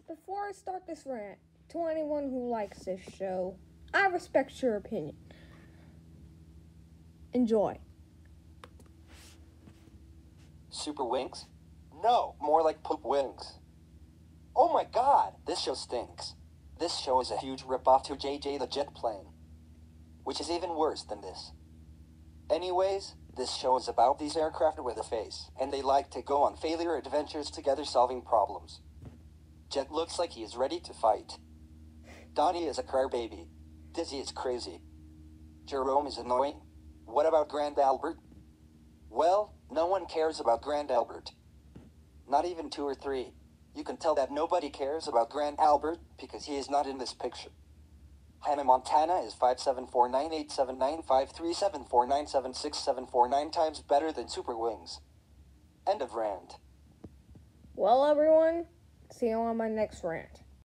Before I start this rant, to anyone who likes this show, I respect your opinion. Enjoy. Super wings? No, more like poop wings. Oh my god, this show stinks. This show is a huge ripoff to JJ the Jet Plane. Which is even worse than this. Anyways, this show is about these aircraft with a face, and they like to go on failure adventures together solving problems. Jet looks like he is ready to fight. Donnie is a crybaby. Dizzy is crazy. Jerome is annoying. What about Grand Albert? Well, no one cares about Grand Albert. Not even 2 or 3. You can tell that nobody cares about Grand Albert because he is not in this picture. Hannah Montana is 57498795374976749 times better than Super Wings. End of rant. Well, everyone, see you on my next rant.